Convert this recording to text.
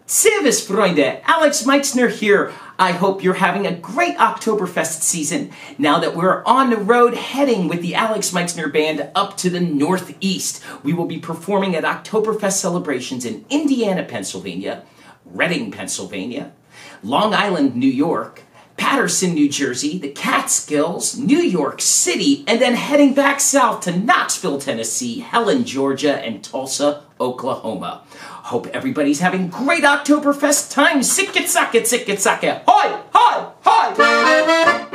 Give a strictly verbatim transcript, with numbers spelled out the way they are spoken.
Servus, Freunde! Alex Meixner here. I hope you're having a great Oktoberfest season now that we're on the road heading with the Alex Meixner Band up to the Northeast. We will be performing at Oktoberfest celebrations in Indiana, Pennsylvania, Reading, Pennsylvania, Long Island, New York, Paterson, New Jersey, the Catskills, New York City, and then heading back south to Knoxville, Tennessee, Helen, Georgia, and Tulsa, Oklahoma. Hope everybody's having great Oktoberfest time. Sicket, sacket, sicket, sacket. Hoi, hoi, hoi!